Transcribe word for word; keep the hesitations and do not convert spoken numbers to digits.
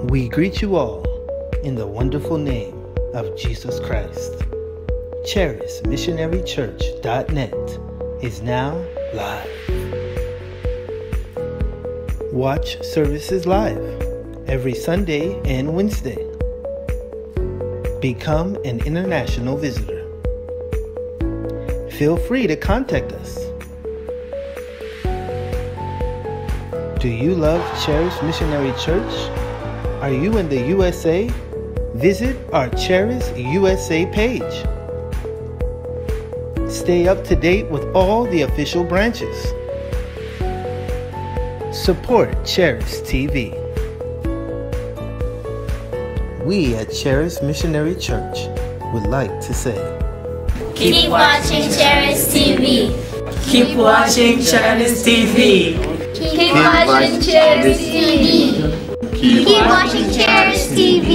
We greet you all in the wonderful name of Jesus Christ. Charis Missionary Church dot net is now live. Watch services live every Sunday and Wednesday. Become an international visitor. Feel free to contact us. Do you love Charis Missionary Church? Are you in the U S A? Visit our Charis U S A page. Stay up to date with all the official branches. Support Charis T V. We at Charis Missionary Church would like to say, keep watching Charis T V. Keep watching Charis T V. Keep watching Charis T V. Keep watching Charis T V.